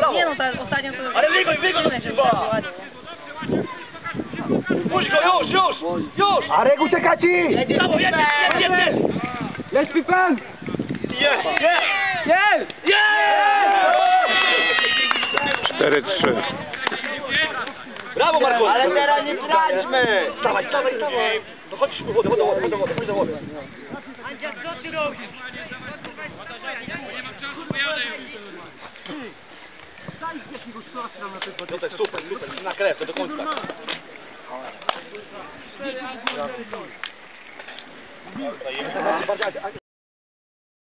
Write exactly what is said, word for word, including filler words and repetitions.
brawo! Nie no, ta ostatnia to... Ale wygoń, wygoń od chyba! Puść go, już, już! Już! Arek, ucieka ci! Brawo, jedź, jedź, jedź, jedź! Jest Pipen! Jest, jest! Jest! Jest! cztery trzy. Brawo, Marku! Ale teraz nie traćmy! Dawaj, dawaj, dawaj! No chodź do wody, chodź do wody, chodź do wody, chodź do wody. Andzia, co ty robisz? No to jest super, super, na krew, to do końca. Dobra,